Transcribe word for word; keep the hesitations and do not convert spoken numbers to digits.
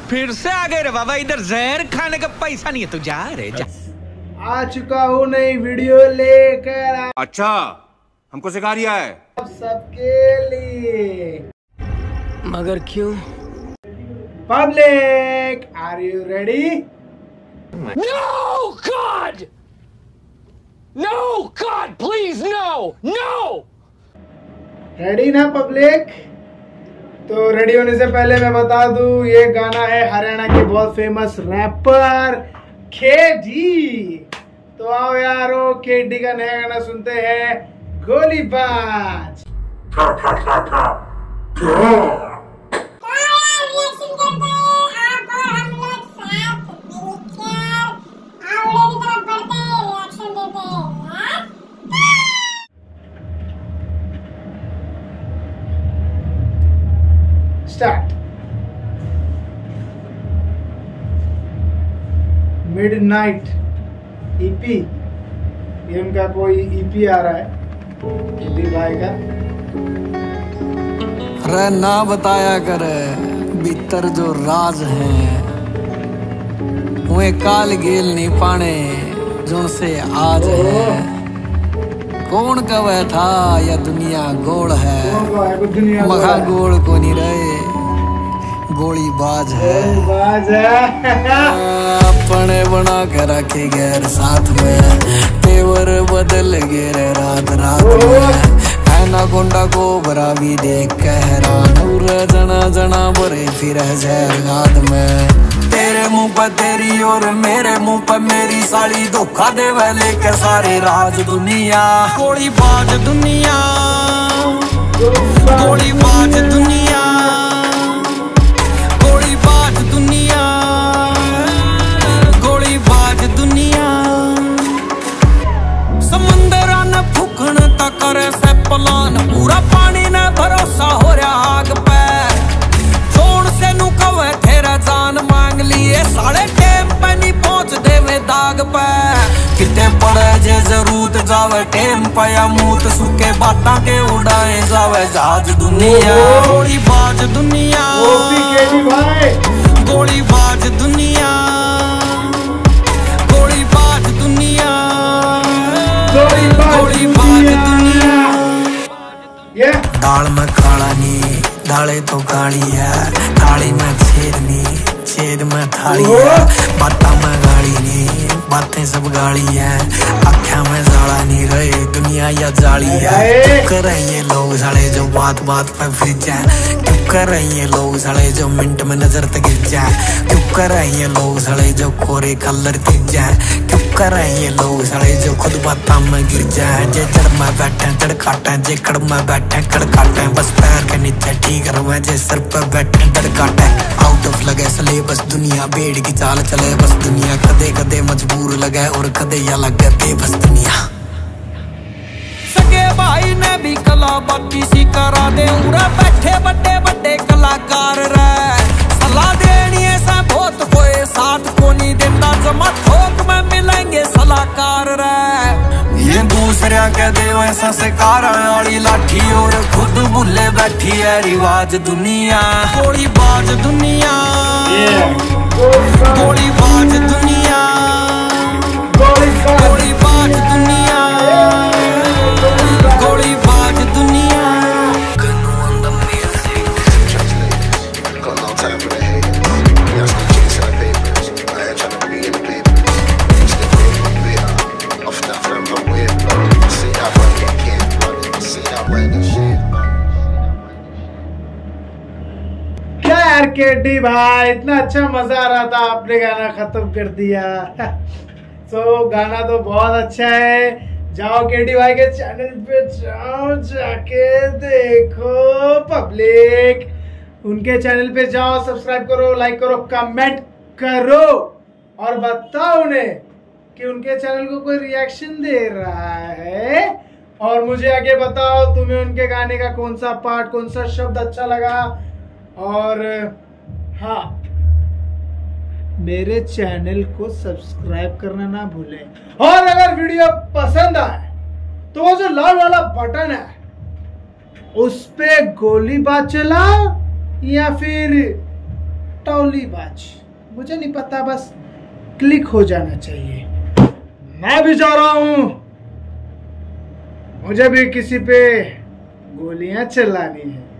फिर से आ गए रे बाबा, इधर जहर खाने का पैसा नहीं है, तू जा रे जा। आ चुका हूँ नई वीडियो लेकर। अच्छा, हमको सिखा रिया है सबके लिए। मगर क्यों? Public, are you ready? No, God! No, God, please, no! No! Ready ना पब्लिक? तो रेडी होने से पहले मैं बता दूं, ये गाना है हरियाणा के बहुत फेमस रैपर केडी। तो आओ यारो, केडी का नया गाना सुनते हैं, गोलीबाज। स्टार्ट। मिडनाइट ईपी, ये उनका कोई ईपी आ रहा है केडी भाई का। अरे ना बताया कर भीतर जो राज है, वे काल गेल नहीं पाने जुन से आज है। कौन कवे था या दुनिया गोल है, मखा गोल को नहीं रहे, गोली बाज है। अपने बना के रखे गैर साथ में, तेवर बदल गए रे रात रात में। ऐना गुंडा को बरा भी देख के हैरान, जना जना बरे फिर जहर गाद में। तेरे मुंह पर तेरी और मेरे मुंह पर मेरी साड़ी, धोखा दे वाले के सारे राज दुनिया। गोली बाज दुनिया, गोली बाज दुनिया, गोली बाज दुनिया, गोली बाज दुनिया। समंदर न फूकन तक करे से पलान, पूरा पानी न भरोसा हो रहा आग पे। जोड़ से नु कवे तेरा जान मांग लिए, साढ़े टेम पे नहीं पहुंच देवे दाग पे। किते पड़े जे जरूरत जावे टेम पे, या मूत सुके बाटा के उड़ाए जावे जहाज दुनिया। गोली बाज दुनिया, गोली बाज दुनिया, गोली बाज दुनिया, गोली बाज दुनिया। दाल में काला नी, दाले तो काली है, थाली में छेद नी, छेद में थाली है। बाता में गाड़ी नी, बातें सब गाड़ी है। आँखों में जाला नहीं रहे, दुनिया या जाली है। क्यों कर रहे ये लोग साले जो बात बात पे फिर जाए, क्यों कर रहे ये लोग साले जो मिनट में नजर तक गिर जाए, क्यों कर रहे ये लोग साले जो कोरे कलर तिक जाए, क्यों कर रहे ये लोग साले जो खुद बातों में गिर जाए। जे जड़ में बैठे जड़ काटे, जे कड़ में बैठे कड़ काटे, बस पैर के नीचे ठीक रहे, जे सर पर बैठे डर काटे। आउट ऑफ लगे सले बस दुनिया, बेड़ की चाल चले बस दुनिया। कदे कदे मजबूर लगे और कदे या लगे बेबस दुनिया। सगे भाई ने भी कला बाकी सी करा दे, उरा बैठे बड़े बड़े कलाकार रे। सलाह देनी ऐसा बहुत कोई साथ को नहीं देता, जमा थोक में मिलेंगे सलाहकार रे। ये दूसरा कह दे वैसा से कारा वाली लाठी, और खुद भूले बैठी है रिवाज दुनिया। गोली बाज दुनिया, गोली बाज दुनिया, गोली बाज दुनिया, गोली बाज दुनिया। केडी भाई, इतना अच्छा मजा आ रहा था, आपने गाना खत्म कर दिया। तो गाना तो बहुत अच्छा है। जाओ केडी भाई के चैनल पे जाओ, जाके देखो पब्लिक। उनके चैनल पे जाओ, सब्सक्राइब करो, लाइक करो, कमेंट करो, और बताओ उन्हें कि उनके चैनल को कोई रिएक्शन दे रहा है। और मुझे आगे बताओ तुम्हें उनके गाने का कौन सा पार्ट, कौन सा शब्द अच्छा लगा। और हाँ, मेरे चैनल को सब्सक्राइब करना ना भूलें। और अगर वीडियो पसंद आए तो वो जो लाल वाला बटन है उस पे गोलीबाज चलाओ, या फिर टटौलीबाज, मुझे नहीं पता, बस क्लिक हो जाना चाहिए। मैं भी जा रहा हूं, मुझे भी किसी पे गोलियां चलानी है।